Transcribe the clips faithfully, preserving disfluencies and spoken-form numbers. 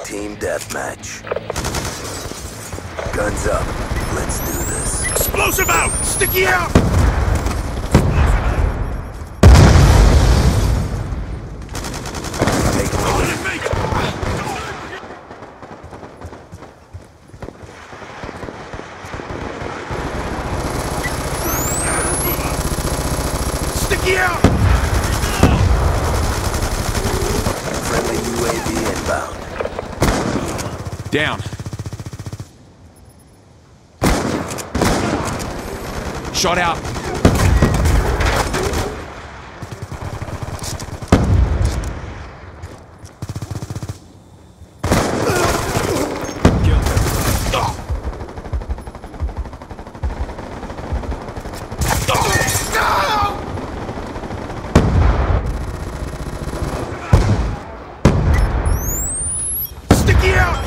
Team deathmatch. Guns up. Let's do this. Explosive out! Sticky out! Make a move. Sticky out! Friendly U A V inbound. Down. Shot out. Sticky out!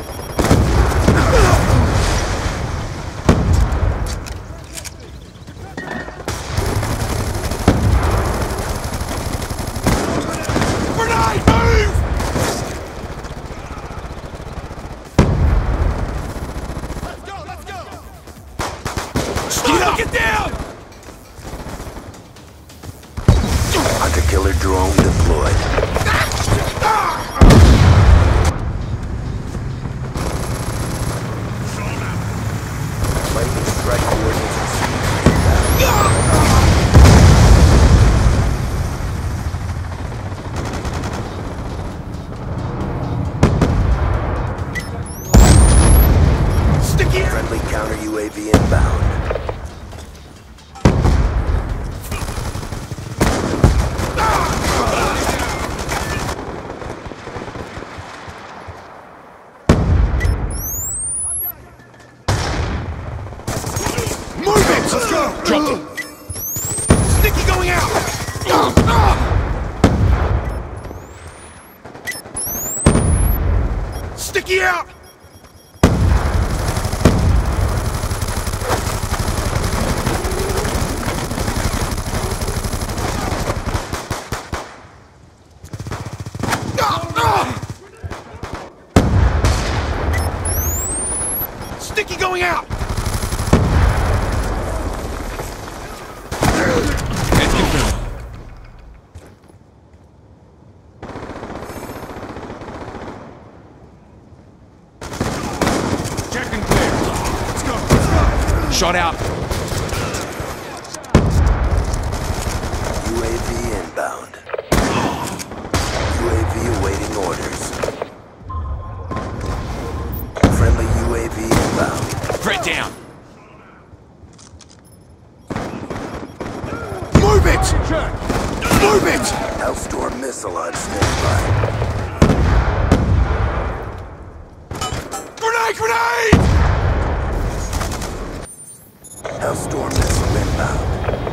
Get down! Hunter-killer drone deployed. Lightning strike coordinates received. Sticky out! Friendly counter U A V inbound. Move it! Let's go! Dropped it. Sticky going out! Sticky out! Sticky going out! Let's get going. Check and clear. Let's go, let's go. Shot out. U A V inbound. U A V awaiting orders. Friendly U A V inbound. Threat down. Move it! Move it! Hellstorm missile on standby. Grenade, grenade! Hellstorm missile inbound.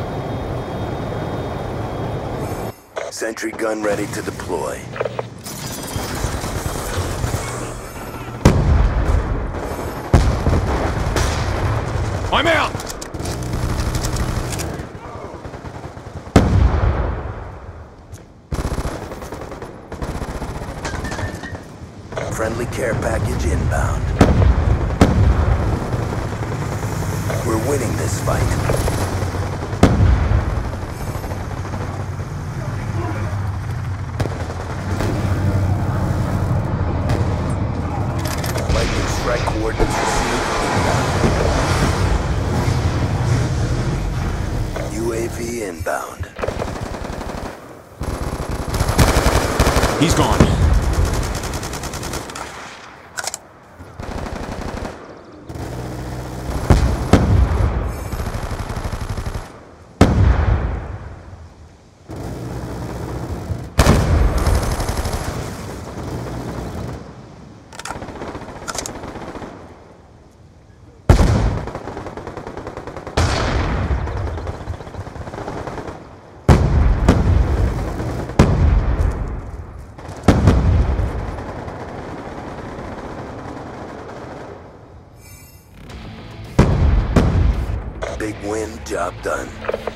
Sentry gun ready to deploy. I'm out. Friendly care package inbound. We're winning this fight. Lightning strike coordinates received. U A V inbound. He's gone. Big win, job done.